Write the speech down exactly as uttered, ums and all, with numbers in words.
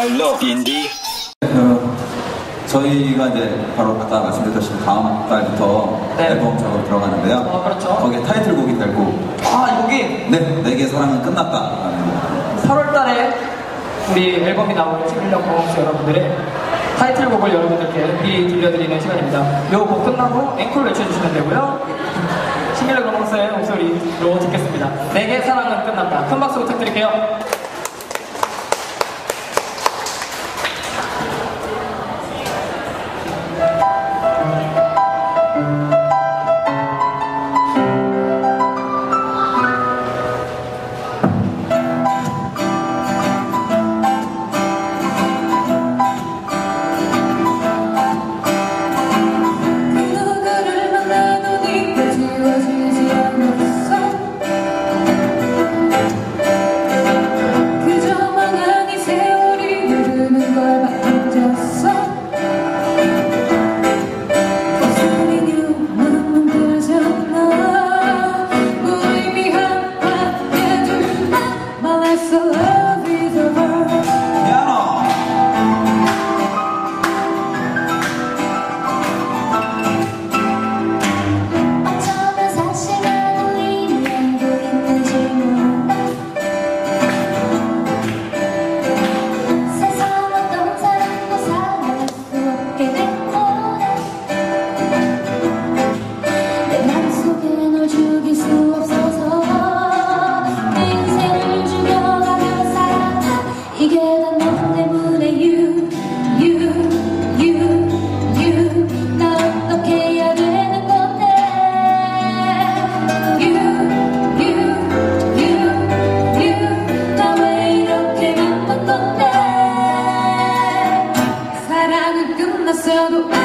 I love D&D. 그, 저희가 이제 바로 아까 말씀드렸다시피 다음 달부터 네. 앨범 작업 들어가는데요. 어, 그렇죠. 거기에 타이틀곡이 될 곡. 아, 이 곡이 네, 내게 사랑은 끝났다. 팔월 달에 우리 앨범이 나올 신밀력 공업수 여러분들의 타이틀곡을 여러분들께 미리 들려드리는 시간입니다. 이 곡 끝나고 앵콜 외쳐주시면 되고요. 신밀력 공업수의 목소리로 듣겠습니다. 내게 사랑은 끝났다. 큰 박수 부탁드릴게요. 끝났어도